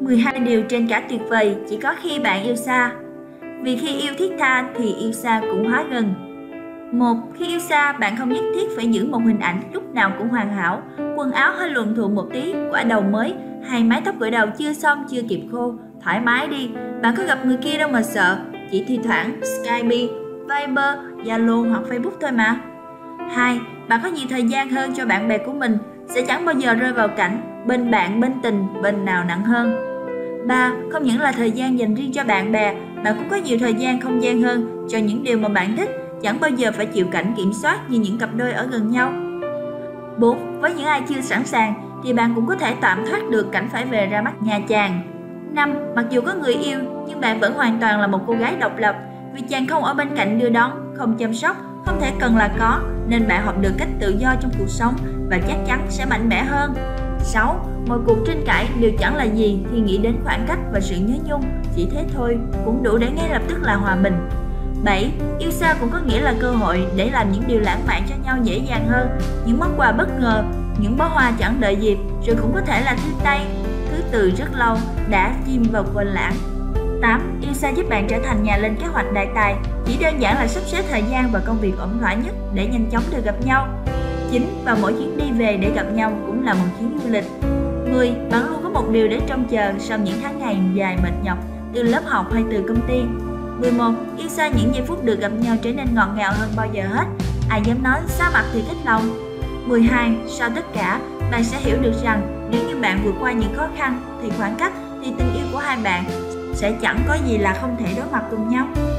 12 điều trên cả tuyệt vời chỉ có khi bạn yêu xa. Vì khi yêu thiết tha thì yêu xa cũng hóa gần. 1. Khi yêu xa, bạn không nhất thiết phải giữ một hình ảnh lúc nào cũng hoàn hảo. Quần áo hơi luồn thuộn một tí, quả đầu mới, hay mái tóc gội đầu chưa xong chưa kịp khô. Thoải mái đi, bạn có gặp người kia đâu mà sợ. Chỉ thi thoảng Skype, Viber, Zalo hoặc Facebook thôi mà. 2. Bạn có nhiều thời gian hơn cho bạn bè của mình, sẽ chẳng bao giờ rơi vào cảnh bên bạn bên tình, bên nào nặng hơn. 3. Không những là thời gian dành riêng cho bạn bè, bạn cũng có nhiều thời gian không gian hơn cho những điều mà bạn thích, chẳng bao giờ phải chịu cảnh kiểm soát như những cặp đôi ở gần nhau. 4. Với những ai chưa sẵn sàng thì bạn cũng có thể tạm thoát được cảnh phải về ra mắt nhà chàng. 5. Mặc dù có người yêu nhưng bạn vẫn hoàn toàn là một cô gái độc lập, vì chàng không ở bên cạnh đưa đón, không chăm sóc, không thể cần là có, nên bạn học được cách tự do trong cuộc sống và chắc chắn sẽ mạnh mẽ hơn. 6. Mọi cuộc tranh cãi đều chẳng là gì thì nghĩ đến khoảng cách và sự nhớ nhung, chỉ thế thôi cũng đủ để ngay lập tức là hòa mình. 7. Yêu xa cũng có nghĩa là cơ hội để làm những điều lãng mạn cho nhau dễ dàng hơn, những món quà bất ngờ, những bó hoa chẳng đợi dịp, rồi cũng có thể là thư tay, thứ từ rất lâu đã chìm vào quên lãng. 8. Yêu xa giúp bạn trở thành nhà lên kế hoạch đại tài, chỉ đơn giản là sắp xếp thời gian và công việc ổn thỏa nhất để nhanh chóng được gặp nhau. 9. Và mỗi chuyến đi về để gặp nhau cũng là một chuyến du lịch. 10. Bạn luôn có một điều để trông chờ sau những tháng ngày dài mệt nhọc từ lớp học hay từ công ty. 11. Yêu xa những giây phút được gặp nhau trở nên ngọt ngào hơn bao giờ hết. Ai dám nói xa mặt thì thích lòng. 12. Sau tất cả, bạn sẽ hiểu được rằng nếu như bạn vượt qua những khó khăn thì khoảng cách thì tình yêu của hai bạn sẽ chẳng có gì là không thể đối mặt cùng nhau.